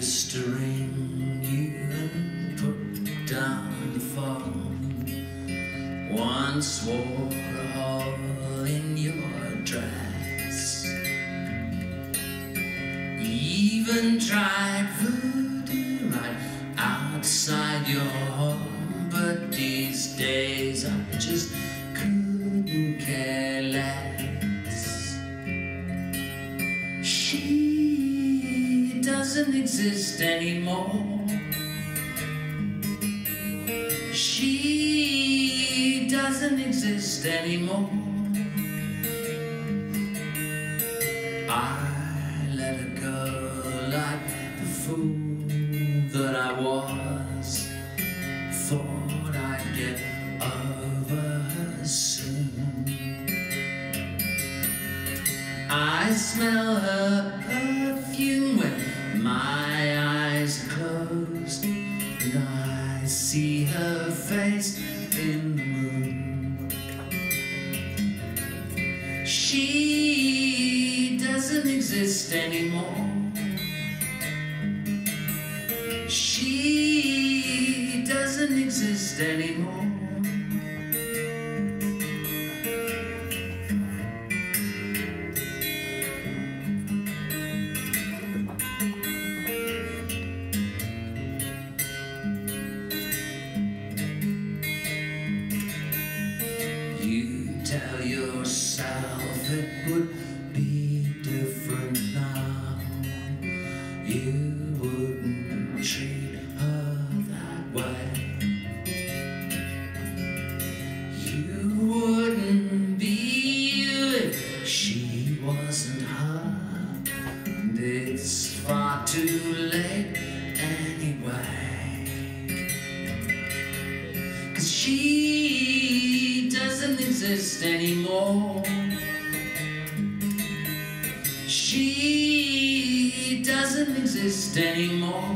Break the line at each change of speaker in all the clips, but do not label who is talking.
used to ring you and put down the phone. Once wore a hole in your dress. Even tried voodoo right outside your home, but these days I just couldn't care less. She doesn't exist anymore. She doesn't exist anymore. I let her go like the fool that I was. Thought I'd get over her soon. I smell her perfume when my eyes are closed, and I see her face in the moon. She doesn't exist anymore. She doesn't exist anymore. You tell yourself it would be different now. You wouldn't treat her that way. You wouldn't be you if she wasn't her. And it's far too late anyway. 'Cause she doesn't exist anymore. She doesn't exist anymore.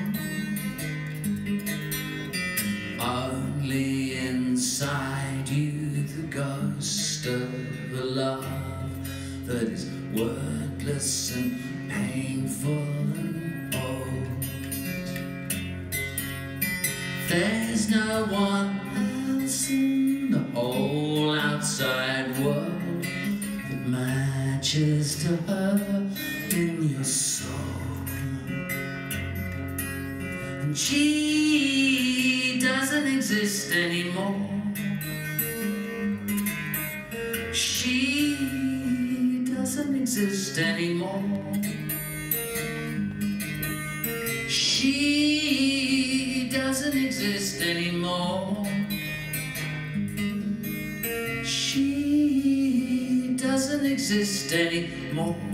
Only inside you the ghost of a love that is wordless and painful and old. There's no one else in the whole outside world that matches to her in your soul. And she doesn't exist anymore. She doesn't exist anymore. She doesn't exist anymore. She doesn't exist anymore.